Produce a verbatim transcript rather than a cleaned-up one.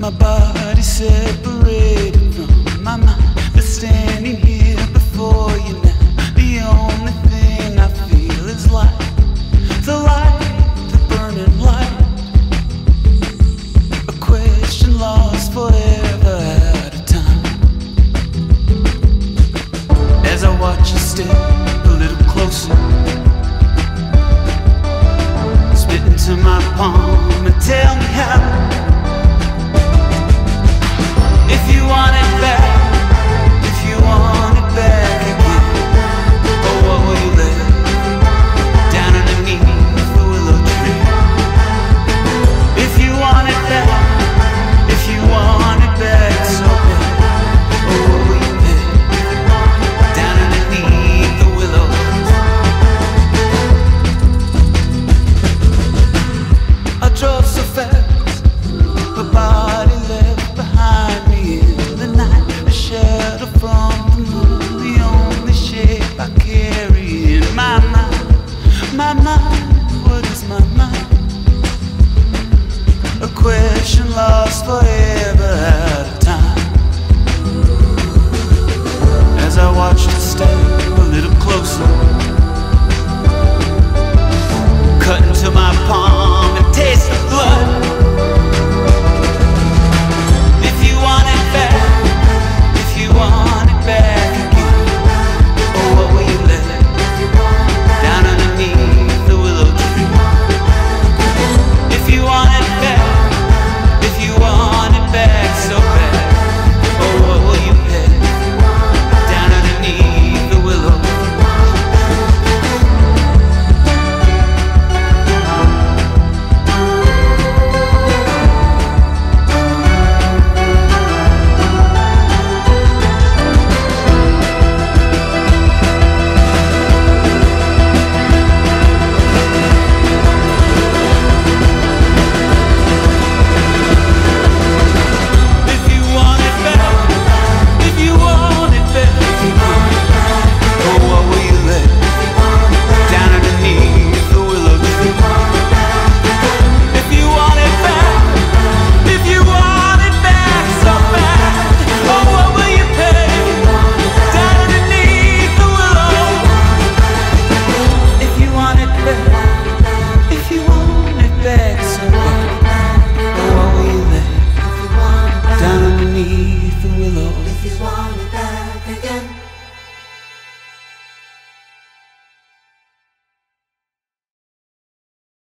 My body separated from my mind, but standing here before you now, the only thing I feel is light, the light, the burning light. A question lost forever out of time. As I watch you step a little closer, spit into my palm and tell me how. If you want it back, if you want it back again, oh, what will you lay down underneath the willow tree? If you want it back, if you want it back so bad, oh, what will you lay down underneath the willows? I drove so fast, my body left behind me in the night, a shadow from the moon, the only shape I carry in my mind. My mind, what is my mind? A question lost forever out of time. As I watched it step a little closer,